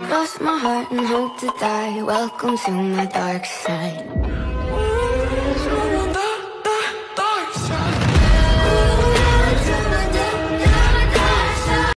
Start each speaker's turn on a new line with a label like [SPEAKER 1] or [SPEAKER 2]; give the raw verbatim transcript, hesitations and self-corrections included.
[SPEAKER 1] Lost my heart and hope to die. Welcome to my dark side.